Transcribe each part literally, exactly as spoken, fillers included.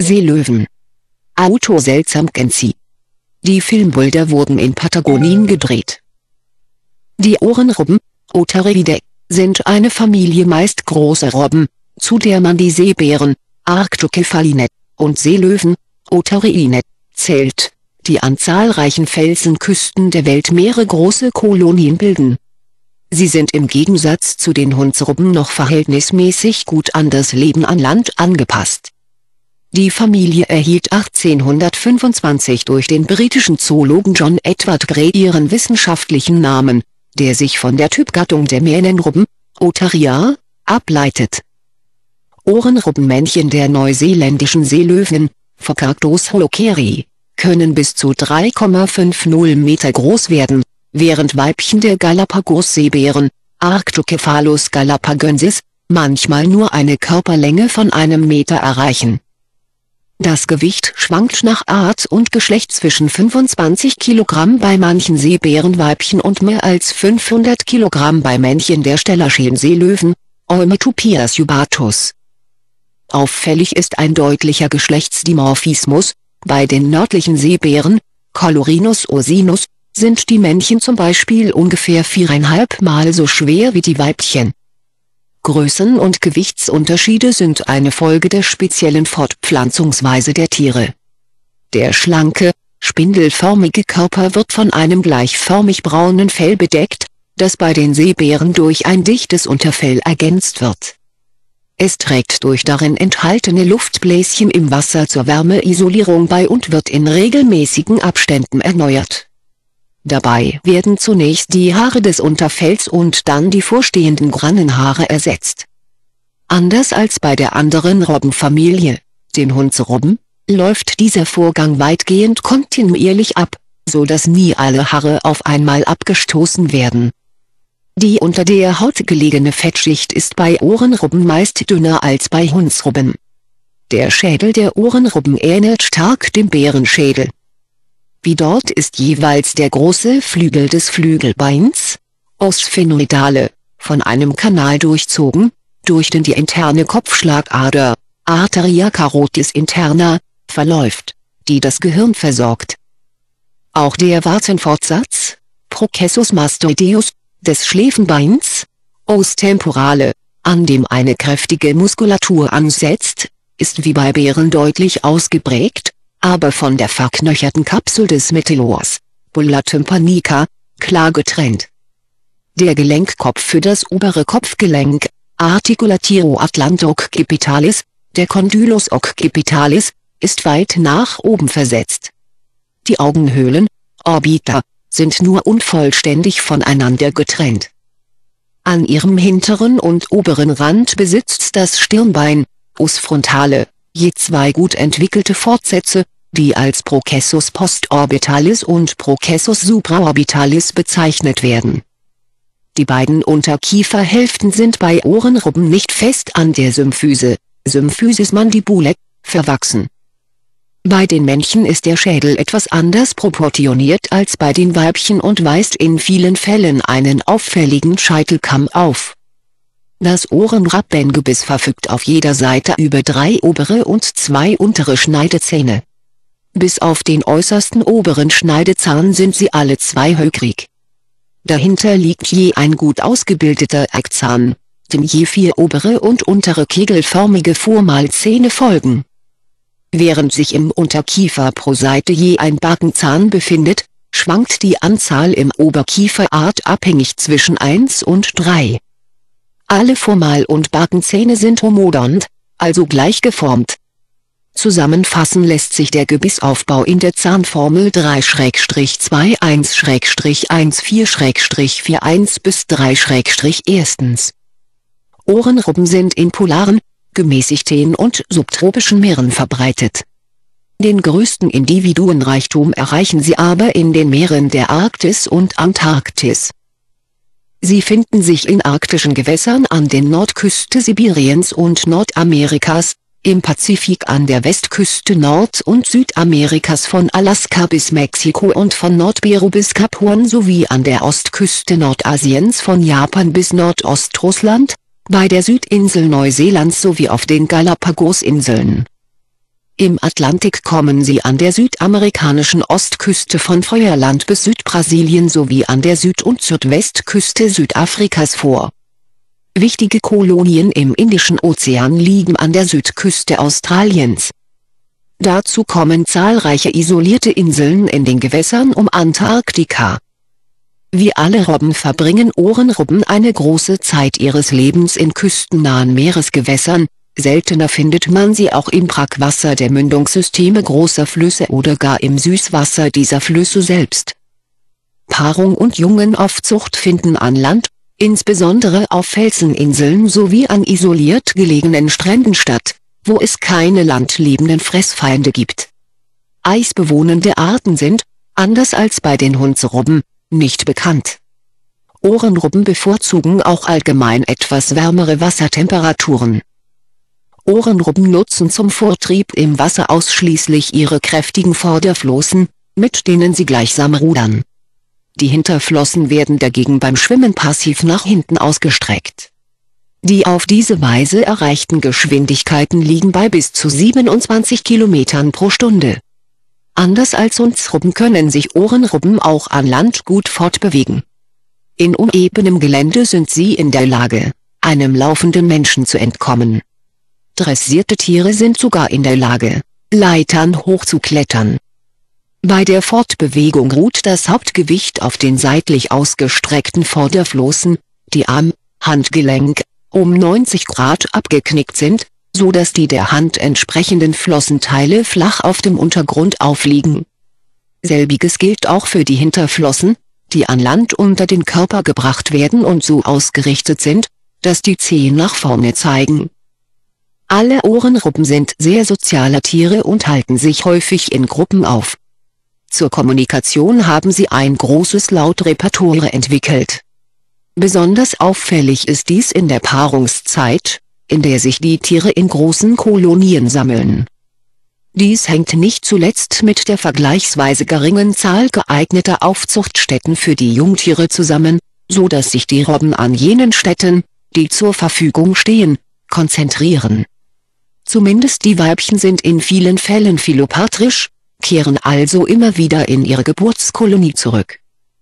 Seelöwen. Autor seltsam Genzi. Die Filmbilder wurden in Patagonien gedreht. Die Ohrenrobben, Oteridae, sind eine Familie meist großer Robben, zu der man die Seebären, Arctocephaline, und Seelöwen, Oteriinae, zählt, die an zahlreichen Felsenküsten der Weltmeere große Kolonien bilden. Sie sind im Gegensatz zu den Hundsrobben noch verhältnismäßig gut an das Leben an Land angepasst. Die Familie erhielt achtzehnhundertfünfundzwanzig durch den britischen Zoologen John Edward Gray ihren wissenschaftlichen Namen, der sich von der Typgattung der Mähnenrobben, Otaria, ableitet. Ohrenrobbenmännchen der neuseeländischen Seelöwen, Phocarctos holokeri, können bis zu drei Komma fünfzig Meter groß werden, während Weibchen der Galapagos-Seebären, Arctocephalus galapagensis, manchmal nur eine Körperlänge von einem Meter erreichen. Das Gewicht schwankt nach Art und Geschlecht zwischen fünfundzwanzig Kilogramm bei manchen Seebärenweibchen und mehr als fünfhundert Kilogramm bei Männchen der Stellarchenseelöwen, Eumetopias jubatus. Auffällig ist ein deutlicher Geschlechtsdimorphismus: Bei den nördlichen Seebären, Colorinus ursinus, sind die Männchen zum Beispiel ungefähr viereinhalb Mal so schwer wie die Weibchen. Größen- und Gewichtsunterschiede sind eine Folge der speziellen Fortpflanzungsweise der Tiere. Der schlanke, spindelförmige Körper wird von einem gleichförmig braunen Fell bedeckt, das bei den Seebären durch ein dichtes Unterfell ergänzt wird. Es trägt durch darin enthaltene Luftbläschen im Wasser zur Wärmeisolierung bei und wird in regelmäßigen Abständen erneuert. Dabei werden zunächst die Haare des Unterfells und dann die vorstehenden Grannenhaare ersetzt. Anders als bei der anderen Robbenfamilie, den Hundsrobben, läuft dieser Vorgang weitgehend kontinuierlich ab, so dass nie alle Haare auf einmal abgestoßen werden. Die unter der Haut gelegene Fettschicht ist bei Ohrenrobben meist dünner als bei Hundsrobben. Der Schädel der Ohrenrobben ähnelt stark dem Bärenschädel. Wie dort ist jeweils der große Flügel des Flügelbeins, Os sphenoidale, von einem Kanal durchzogen, durch den die interne Kopfschlagader, Arteria carotis interna, verläuft, die das Gehirn versorgt. Auch der Warzenfortsatz, Processus mastoideus, des Schläfenbeins, Os temporale, an dem eine kräftige Muskulatur ansetzt, ist wie bei Bären deutlich ausgeprägt, aber von der verknöcherten Kapsel des Metellors, Bulla tympanica, klar getrennt. Der Gelenkkopf für das obere Kopfgelenk, Articulatio atlanto-occipitalis, der Condylus occipitalis, ist weit nach oben versetzt. Die Augenhöhlen, Orbita, sind nur unvollständig voneinander getrennt. An ihrem hinteren und oberen Rand besitzt das Stirnbein, Os frontale, je zwei gut entwickelte Fortsätze, die als Processus postorbitalis und Processus supraorbitalis bezeichnet werden. Die beiden Unterkieferhälften sind bei Ohrenrobben nicht fest an der Symphyse, Symphysis mandibulae, verwachsen. Bei den Männchen ist der Schädel etwas anders proportioniert als bei den Weibchen und weist in vielen Fällen einen auffälligen Scheitelkamm auf. Das Ohrenrabbengebiss verfügt auf jeder Seite über drei obere und zwei untere Schneidezähne. Bis auf den äußersten oberen Schneidezahn sind sie alle zweihöckrig. Dahinter liegt je ein gut ausgebildeter Eckzahn, dem je vier obere und untere kegelförmige Vormalzähne folgen. Während sich im Unterkiefer pro Seite je ein Backenzahn befindet, schwankt die Anzahl im Oberkiefer artabhängig zwischen eins und drei. Alle Vormal- und Backenzähne sind homodont, also gleich geformt. Zusammenfassen lässt sich der Gebissaufbau in der Zahnformel drei zwei eins eins vier vier eins bis drei erstens. Ohrenrobben sind in polaren, gemäßigten und subtropischen Meeren verbreitet. Den größten Individuenreichtum erreichen sie aber in den Meeren der Arktis und Antarktis. Sie finden sich in arktischen Gewässern an der Nordküste Sibiriens und Nordamerikas, im Pazifik an der Westküste Nord- und Südamerikas von Alaska bis Mexiko und von Nordperu bis Kap Hoorn sowie an der Ostküste Nordasiens von Japan bis Nordostrussland, bei der Südinsel Neuseelands sowie auf den Galapagosinseln. Im Atlantik kommen sie an der südamerikanischen Ostküste von Feuerland bis Südbrasilien sowie an der Süd- und Südwestküste Südafrikas vor. Wichtige Kolonien im Indischen Ozean liegen an der Südküste Australiens. Dazu kommen zahlreiche isolierte Inseln in den Gewässern um Antarktika. Wie alle Robben verbringen Ohrenrobben eine große Zeit ihres Lebens in küstennahen Meeresgewässern, seltener findet man sie auch im Brackwasser der Mündungssysteme großer Flüsse oder gar im Süßwasser dieser Flüsse selbst. Paarung und Jungenaufzucht finden an Land, insbesondere auf Felseninseln sowie an isoliert gelegenen Stränden statt, wo es keine landlebenden Fressfeinde gibt. Eisbewohnende Arten sind, anders als bei den Hundsrobben, nicht bekannt. Ohrenrobben bevorzugen auch allgemein etwas wärmere Wassertemperaturen. Ohrenrobben nutzen zum Vortrieb im Wasser ausschließlich ihre kräftigen Vorderflossen, mit denen sie gleichsam rudern. Die Hinterflossen werden dagegen beim Schwimmen passiv nach hinten ausgestreckt. Die auf diese Weise erreichten Geschwindigkeiten liegen bei bis zu siebenundzwanzig Kilometern pro Stunde. Anders als Hundsrobben können sich Ohrenrobben auch an Land gut fortbewegen. In unebenem Gelände sind sie in der Lage, einem laufenden Menschen zu entkommen. Dressierte Tiere sind sogar in der Lage, Leitern hochzuklettern. Bei der Fortbewegung ruht das Hauptgewicht auf den seitlich ausgestreckten Vorderflossen, die am Handgelenk um neunzig Grad abgeknickt sind, so dass die der Hand entsprechenden Flossenteile flach auf dem Untergrund aufliegen. Selbiges gilt auch für die Hinterflossen, die an Land unter den Körper gebracht werden und so ausgerichtet sind, dass die Zehen nach vorne zeigen. Alle Ohrenrobben sind sehr soziale Tiere und halten sich häufig in Gruppen auf. Zur Kommunikation haben sie ein großes Lautrepertoire entwickelt. Besonders auffällig ist dies in der Paarungszeit, in der sich die Tiere in großen Kolonien sammeln. Dies hängt nicht zuletzt mit der vergleichsweise geringen Zahl geeigneter Aufzuchtstätten für die Jungtiere zusammen, so dass sich die Robben an jenen Stätten, die zur Verfügung stehen, konzentrieren. Zumindest die Weibchen sind in vielen Fällen philopatrisch, kehren also immer wieder in ihre Geburtskolonie zurück.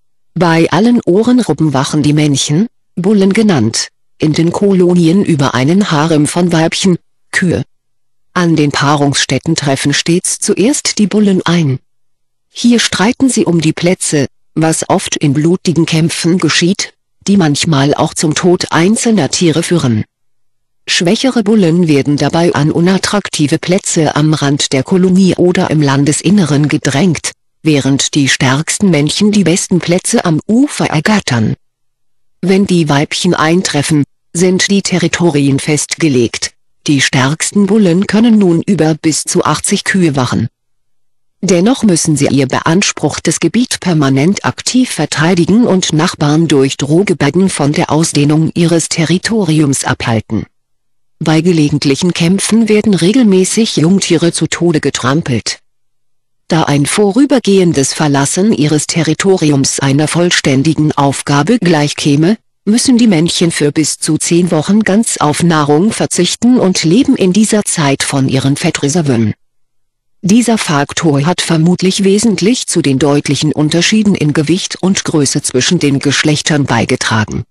Bei allen Ohrenrobben wachen die Männchen, Bullen genannt, in den Kolonien über einen Harem von Weibchen, Kühe. An den Paarungsstätten treffen stets zuerst die Bullen ein. Hier streiten sie um die Plätze, was oft in blutigen Kämpfen geschieht, die manchmal auch zum Tod einzelner Tiere führen. Schwächere Bullen werden dabei an unattraktive Plätze am Rand der Kolonie oder im Landesinneren gedrängt, während die stärksten Männchen die besten Plätze am Ufer ergattern. Wenn die Weibchen eintreffen, sind die Territorien festgelegt, die stärksten Bullen können nun über bis zu achtzig Kühe wachen. Dennoch müssen sie ihr beanspruchtes Gebiet permanent aktiv verteidigen und Nachbarn durch Drohgebärden von der Ausdehnung ihres Territoriums abhalten. Bei gelegentlichen Kämpfen werden regelmäßig Jungtiere zu Tode getrampelt. Da ein vorübergehendes Verlassen ihres Territoriums einer vollständigen Aufgabe gleichkäme, müssen die Männchen für bis zu zehn Wochen ganz auf Nahrung verzichten und leben in dieser Zeit von ihren Fettreserven. Dieser Faktor hat vermutlich wesentlich zu den deutlichen Unterschieden in Gewicht und Größe zwischen den Geschlechtern beigetragen.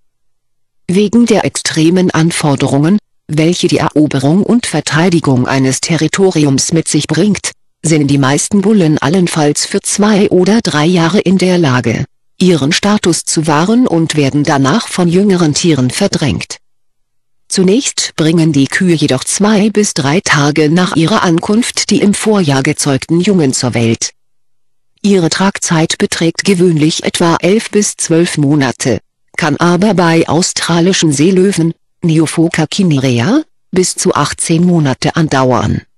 Wegen der extremen Anforderungen, welche die Eroberung und Verteidigung eines Territoriums mit sich bringt, sind die meisten Bullen allenfalls für zwei oder drei Jahre in der Lage, ihren Status zu wahren und werden danach von jüngeren Tieren verdrängt. Zunächst bringen die Kühe jedoch zwei bis drei Tage nach ihrer Ankunft die im Vorjahr gezeugten Jungen zur Welt. Ihre Tragzeit beträgt gewöhnlich etwa elf bis zwölf Monate, kann aber bei australischen Seelöwen, Neophoca cinerea, bis zu achtzehn Monate andauern.